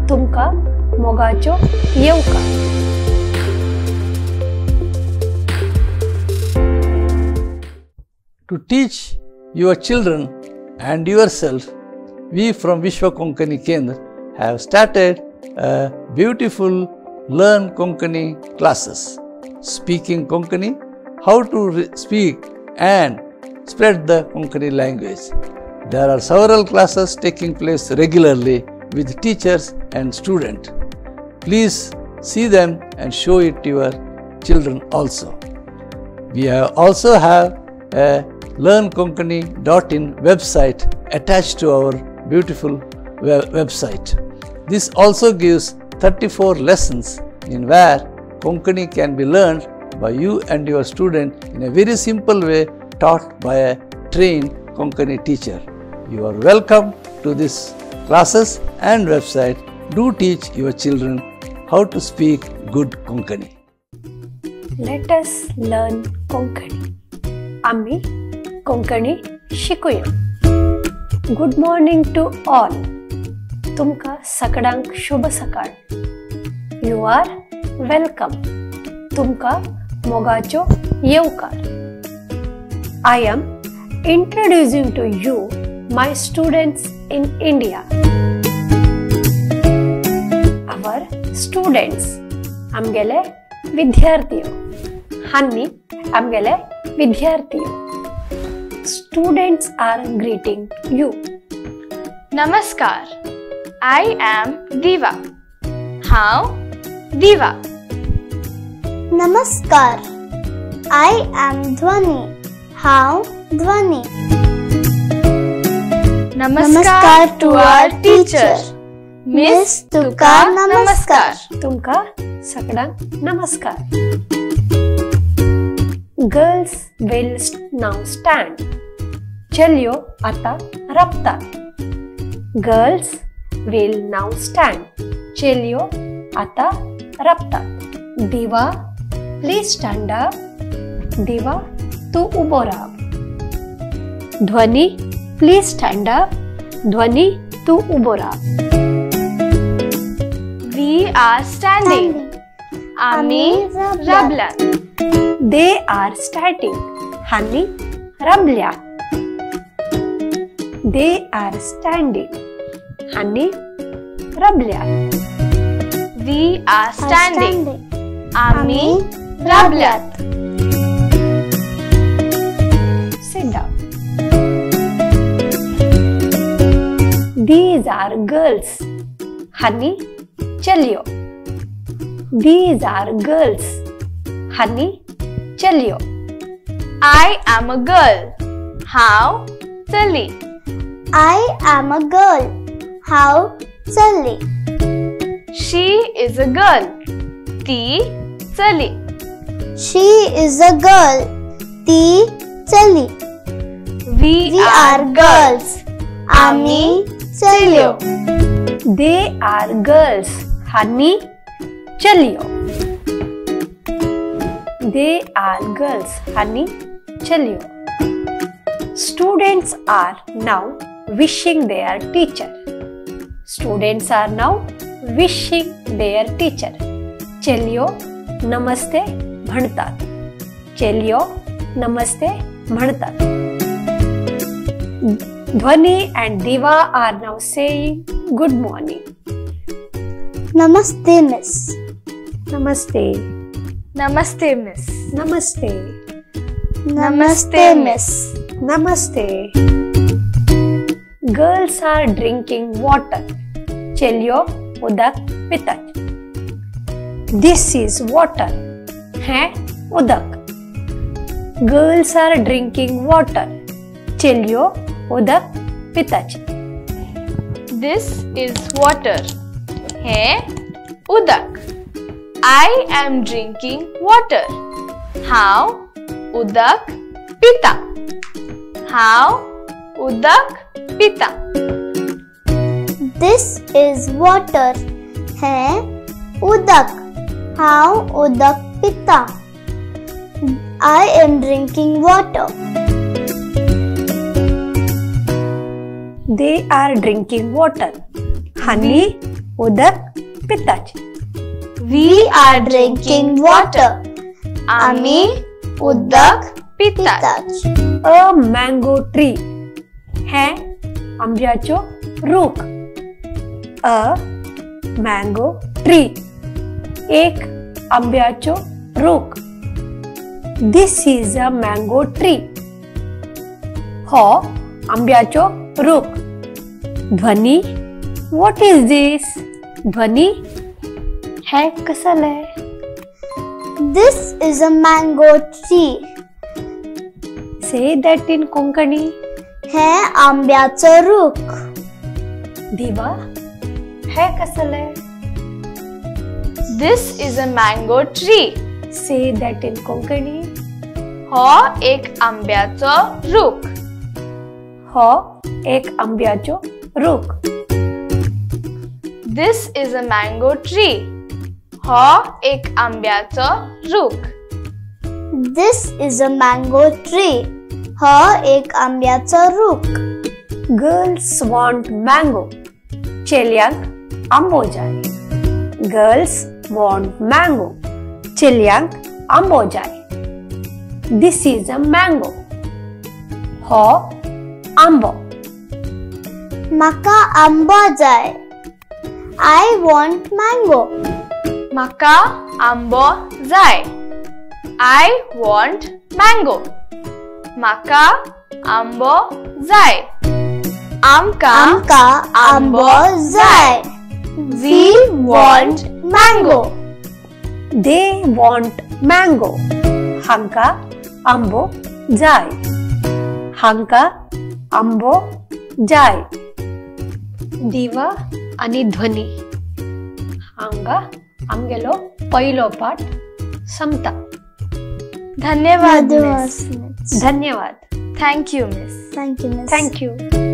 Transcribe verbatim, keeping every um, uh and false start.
तुमका मोगाचो येवकार. To teach your children and yourself, we from Vishwa Konkani Kendra have started a beautiful Learn Konkani classes. Speaking Konkani, how to speak and spread the Konkani language. There are several classes taking place regularly with teachers and students. Please see them and show it to your children also. We have also have a learn konkani dot in website attached to our beautiful web website. This also gives thirty-four lessons in where Konkani can be learned by you and your student in a very simple way taught by a trained Konkani teacher. You are welcome to these classes and website. Do teach your children how to speak good Konkani. Let us learn Konkani. आम्ही कोंकणी शिकूया. Good morning to all. तुमका सगळ्यांक शुभ सकाळ. You are welcome. तुमका मोगाचो येवकार. I am introducing to you my students in India. Our students आमगेले विद्यार्थीयो. हानी आमगेले विद्यार्थीयो. Students are greeting you. Namaskar. I am Diva. How? Diva. Namaskar. I am Dhwani. How? Dhwani. Namaskar to our teacher, Miss Tuka. Namaskar. तुमका सगळ्यांक नमस्कार. Girls will now stand. चलियो आता रपतात. Girls will now stand. चलियो आता रपतात. दिवा, please stand up. दिवा, तू उभो राहा. ध्वनी, please stand up. ध्वनी, तू उभो राहा. We are standing. आम्ही रबल्यात. They are starting. Honey रबल्यात. They are standing. Honey रबल्यात. We are standing. आम्ही रबल्यात. Sit down. These are girls. हानी चलियो. These are girls. हानी चलियो. I am a girl. How? चली. I am a girl. How? चली. She is a girl. ती चली. She is a girl. ती चली. We, We are girls. आम्ही चलियो. They are girls. हानी चलियो. They are girls. हानी चलियो. Students are now wishing their teacher. Students are now wishing their teacher. चलियो नमस्ते म्हणतात. चलियो नमस्ते म्हणतात. Dhwani and Diva are now saying good morning. Namaste, Miss. Namaste. Namaste, Miss. Namaste. Namaste, Miss. Namaste. Girls are drinking water. चलियो उदक पितात. This is water. है उदक. Girls are drinking water. चलियो उदक पितात. This is water. है उदक. I am drinking water. How? उदक पिता. How? उदक पिता. This is water. है उदक. How? उदक पिता. I am drinking water. They are drinking water. हानी उदक पिताचे. We are drinking water. आम्ही उदक पितात. पितात. अ मँगो ट्री हे आंब्याचो रूख. अ मँगो ट्री एक आंब्याचो रूख. This is a mango tree. हो आंब्याचो रूख. ध्वनी व्हॉट इज दिस? ध्वनी हे कसले? This is a mango tree. Say that in Konkani. हे आंब्याचं रूख. दिवा हे कसले? This is a mango tree. Say that in Konkani. हो एक आंब्याचो रूख. हो एक आंब्याचो रूख. This is a mango tree. हो एक आंब्याचो रूख. This is a mango tree. हा एक आंब्याचं रूख. Girls want mango. चेल्यांक आंबो जाय. Girls want mango. चेल्यांक आंबो जाय. This is a mango. हो आंबो. म्हाका आंबो जाय. I want mango. म्हाका आंबो जाय. I want mango. म्हाका आंबो जाय. आमका आमका आंबो जाय. We want mango. They want mango. हांका आंबो जाय. हांका आंबो जाय. दिवा आणि ध्वनी हांगा आमगेलो पहिलो पाठ संपता. धन्यवाद Madhu मिस. Asmit. धन्यवाद. Thank you, miss. Thank you, miss. Thank you.